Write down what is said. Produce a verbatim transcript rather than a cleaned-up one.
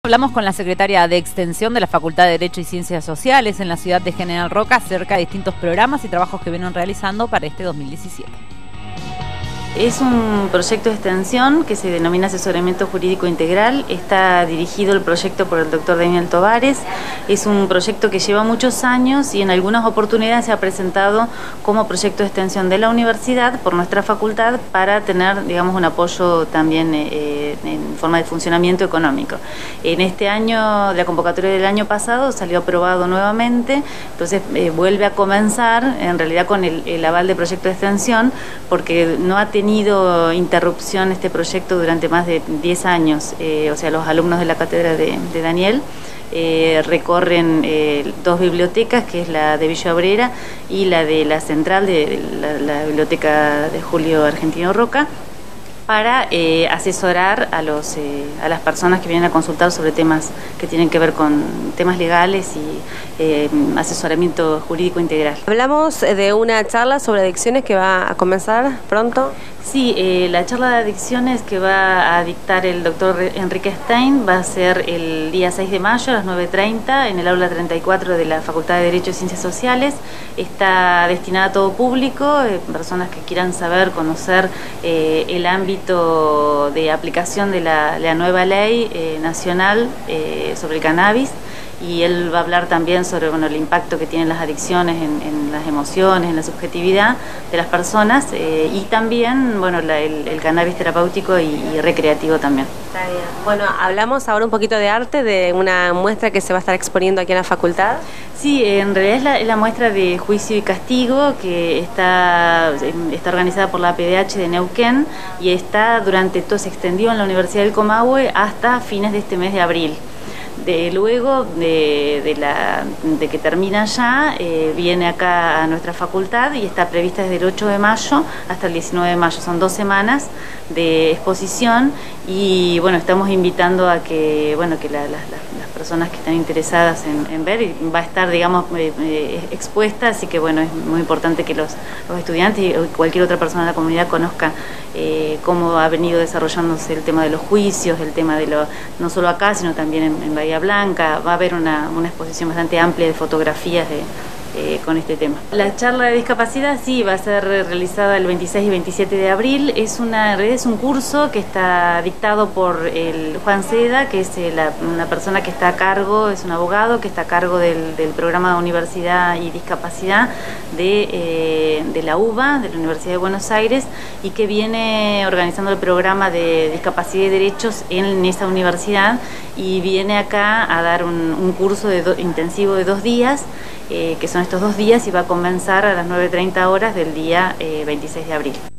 Hablamos con la secretaria de Extensión de la Facultad de Derecho y Ciencias Sociales en la ciudad de General Roca acerca de distintos programas y trabajos que vienen realizando para este dos mil diecisiete. Es un proyecto de extensión que se denomina Asesoramiento Jurídico Integral. Está dirigido el proyecto por el doctor Daniel Tovares. Es un proyecto que lleva muchos años y en algunas oportunidades se ha presentado como proyecto de extensión de la universidad por nuestra facultad para tener, digamos, un apoyo también eh, en forma de funcionamiento económico. En este año, la convocatoria del año pasado salió aprobado nuevamente, entonces eh, vuelve a comenzar en realidad con el, el aval de proyecto de extensión, porque no ha tenido tenido interrupción este proyecto durante más de diez años, eh, o sea, los alumnos de la cátedra de, de Daniel eh, recorren eh, dos bibliotecas, que es la de Villa Obrera y la de la central de, de la, la biblioteca de Julio Argentino Roca, para eh, asesorar a, los, eh, a las personas que vienen a consultar sobre temas que tienen que ver con temas legales y eh, asesoramiento jurídico integral. Hablamos de una charla sobre adicciones que va a comenzar pronto. Sí, eh, la charla de adicciones que va a dictar el doctor Enrique Stein va a ser el día seis de mayo a las nueve treinta en el aula treinta y cuatro de la Facultad de Derecho y Ciencias Sociales. Está destinada a todo público, eh, personas que quieran saber, conocer eh, el ámbito de aplicación de la, la nueva ley eh, nacional eh, sobre el cannabis. Y él va a hablar también sobre bueno, el impacto que tienen las adicciones en, en las emociones, en la subjetividad de las personas eh, y también bueno, la, el, el cannabis terapéutico y, y recreativo también. Está bien. Bueno, hablamos ahora un poquito de arte, de una muestra que se va a estar exponiendo aquí en la facultad. Sí, en realidad es la, es la muestra de Juicio y Castigo que está, está organizada por la P D H de Neuquén y está durante todo, se extendió en la Universidad del Comahue hasta fines de este mes de abril. De, luego de, de, la, de que termina ya, eh, viene acá a nuestra facultad y está prevista desde el ocho de mayo hasta el diecinueve de mayo. Son dos semanas de exposición y bueno, estamos invitando a que, bueno, que la, la, la, las personas que están interesadas en, en ver, y va a estar, digamos, eh, eh, expuesta, así que bueno, es muy importante que los, los estudiantes y cualquier otra persona de la comunidad conozca eh, cómo ha venido desarrollándose el tema de los juicios, el tema de lo, no solo acá, sino también en, en Bahía Blanca. Va a haber una, una exposición bastante amplia de fotografías de, eh, con este tema. La charla de discapacidad sí va a ser realizada el veintiséis y veintisiete de abril. Es, una, es un curso que está dictado por el Juan Seda, que es la, una persona que está a cargo, es un abogado que está a cargo del, del programa de Universidad y Discapacidad de, eh, de la U B A, de la Universidad de Buenos Aires, y que viene organizando el programa de Discapacidad y Derechos en esa universidad y viene acá a dar un, un curso de do, intensivo de dos días, eh, que son estos dos días, y va a comenzar a las nueve treinta horas del día eh, veintiséis de abril.